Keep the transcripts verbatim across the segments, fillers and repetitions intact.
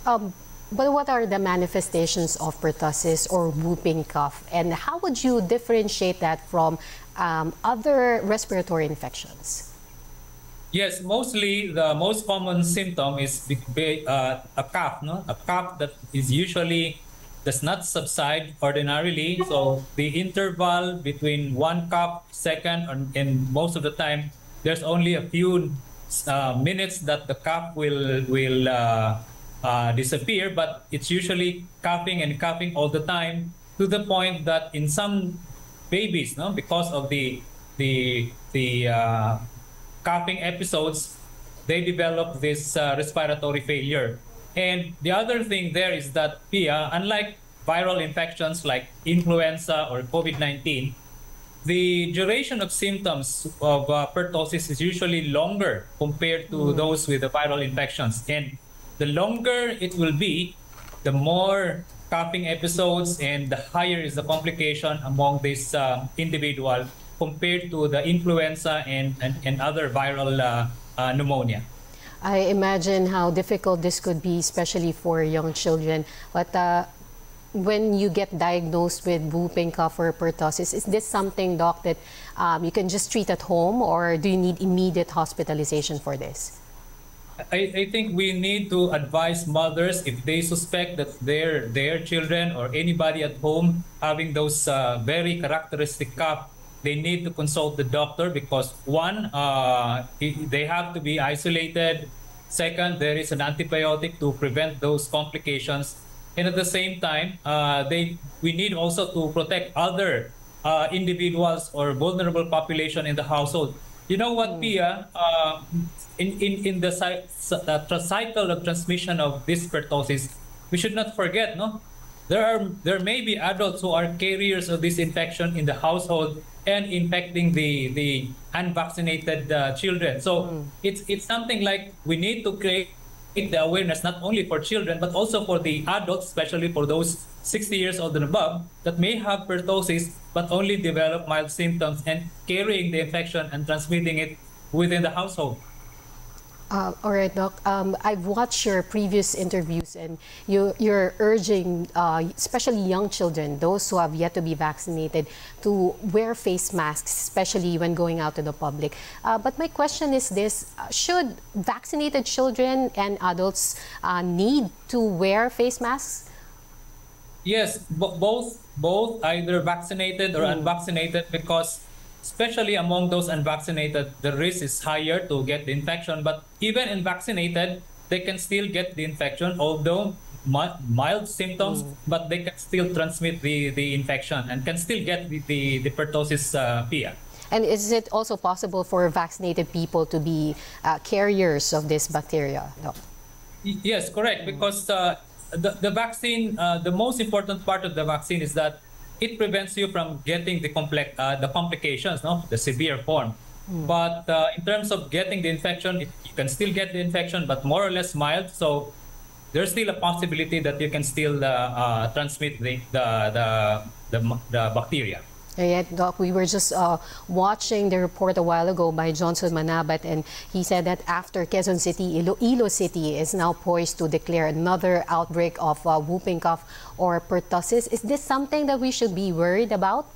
Um, but what are the manifestations of pertussis or whooping cough, and how would you differentiate that from um, other respiratory infections? Yes, mostly the most common symptom is uh, a cough, no? A cough that is usually does not subside ordinarily. So the interval between one cough, second, and, and most of the time, there's only a few uh, minutes that the cough will will uh, uh, disappear, but it's usually coughing and coughing all the time to the point that in some babies, no, because of the the the uh, coughing episodes, they develop this uh, respiratory failure. And the other thing there is that, Pia, unlike viral infections like influenza or COVID nineteen, the duration of symptoms of uh, pertussis is usually longer compared to mm. those with the viral infections. And the longer it will be, the more coughing episodes and the higher is the complication among this uh, individual compared to the influenza and, and, and other viral uh, uh, pneumonia. I imagine how difficult this could be, especially for young children. But uh, when you get diagnosed with whooping cough or pertussis, is this something, Doc, that um, you can just treat at home, or do you need immediate hospitalization for this? I, I think we need to advise mothers if they suspect that their, their children or anybody at home having those uh, very characteristic cough, they need to consult the doctor because one, uh, they have to be isolated. Second, there is an antibiotic to prevent those complications. And at the same time, uh, they, we need also to protect other uh, individuals or vulnerable population in the household. You know what, mm. Pia? Uh, in, in, in the, the cycle of transmission of this pertussis, we should not forget, no? There are there may be adults who are carriers of this infection in the household and infecting the the unvaccinated uh, children. So mm. it's it's something like we need to create the awareness not only for children but also for the adults, especially for those sixty years old and above that may have pertussis but only develop mild symptoms and carrying the infection and transmitting it within the household. Uh, all right, Doc. Um, I've watched your previous interviews, and you, you're urging, uh, especially young children, those who have yet to be vaccinated, to wear face masks, especially when going out to the public. Uh, but my question is this: uh, should vaccinated children and adults uh, need to wear face masks? Yes, both, both either vaccinated or mm. unvaccinated, because especially among those unvaccinated, the risk is higher to get the infection. But even in vaccinated, they can still get the infection, although mild symptoms, mm. but they can still transmit the, the infection and can still get the, the, the pertussis uh, Pia. And is it also possible for vaccinated people to be uh, carriers of this bacteria? No. Yes, correct. Mm. Because uh, the, the vaccine, uh, the most important part of the vaccine is that it prevents you from getting the complex, uh, the complications, no, the severe form. Mm. But uh, in terms of getting the infection, it, you can still get the infection, but more or less mild. So there's still a possibility that you can still uh, uh, transmit the the, the the the bacteria. Yeah, Doc, we were just uh, watching the report a while ago by Johnson Manabat, and he said that after Quezon City, Iloilo City is now poised to declare another outbreak of uh, whooping cough or pertussis. Is this something that we should be worried about?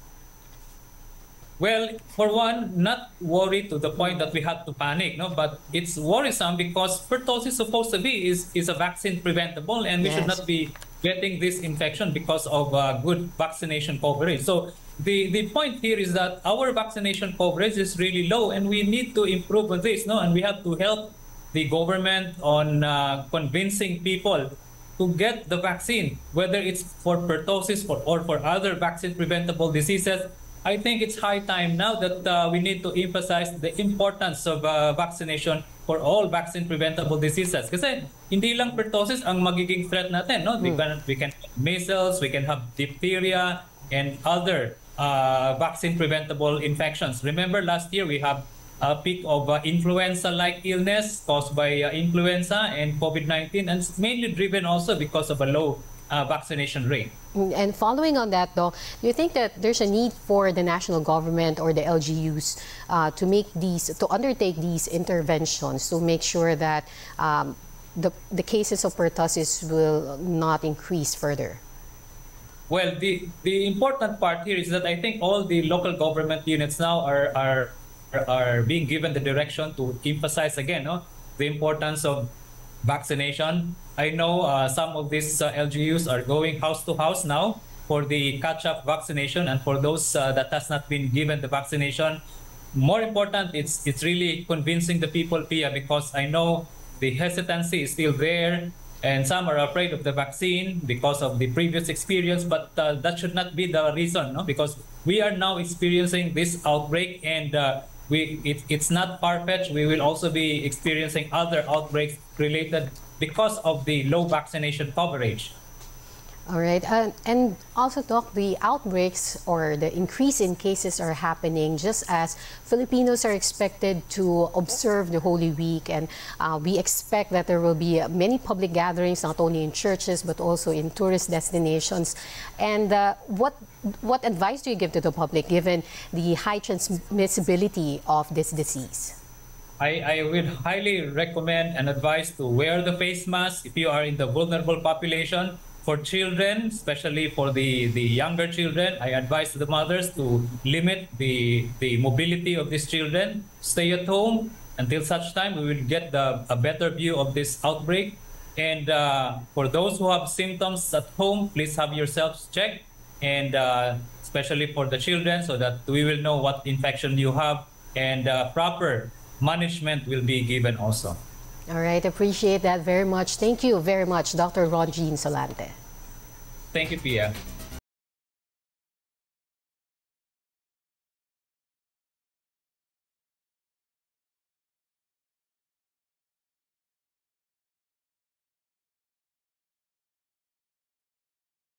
Well, for one, not worried to the point that we have to panic, no. But it's worrisome because pertussis supposed to be is is a vaccine preventable, and we yes. should not be getting this infection because of uh, good vaccination coverage. So the the point here is that our vaccination coverage is really low, and we need to improve on this, no. And we have to help the government on uh, convincing people to get the vaccine, whether it's for pertussis or, or for other vaccine preventable diseases. I think it's high time now that uh, we need to emphasize the importance of uh, vaccination for all vaccine preventable diseases. Kasi hindi lang pertussis ang magiging threat natin, no? Mm. We can we can have measles, we can have diphtheria and other uh, vaccine preventable infections. Remember last year we have a peak of uh, influenza-like illness caused by uh, influenza and COVID nineteen, and it's mainly driven also because of a low uh, vaccination rate. And following on that, though, do you think that there's a need for the national government or the L G Us uh, to make these, to undertake these interventions to make sure that um, the, the cases of pertussis will not increase further? Well, the, the important part here is that I think all the local government units now are, are, are being given the direction to emphasize again no, the importance of vaccination. I know uh, some of these uh, L G Us are going house to house now for the catch-up vaccination, and for those uh, that has not been given the vaccination, more important, it's, it's really convincing the people, Pia, because I know the hesitancy is still there, and some are afraid of the vaccine because of the previous experience, but uh, that should not be the reason, no? Because we are now experiencing this outbreak, and uh, we it, it's not far-fetched. We will also be experiencing other outbreaks related because of the low vaccination coverage. All right, uh, and also, Doc, the outbreaks or the increase in cases are happening just as Filipinos are expected to observe the Holy Week, and uh, we expect that there will be many public gatherings, not only in churches but also in tourist destinations. And uh, what what advice do you give to the public given the high transmissibility of this disease? I, I would highly recommend and advise to wear the face mask if you are in the vulnerable population. For children, especially for the, the younger children, I advise the mothers to limit the, the mobility of these children, stay at home until such time we will get the, a better view of this outbreak. And uh, for those who have symptoms at home, please have yourselves checked, and uh, especially for the children, so that we will know what infection you have, and uh, proper management will be given also. All right, appreciate that very much. Thank you very much, Doctor Ron Jean Solante. Thank you, Pia.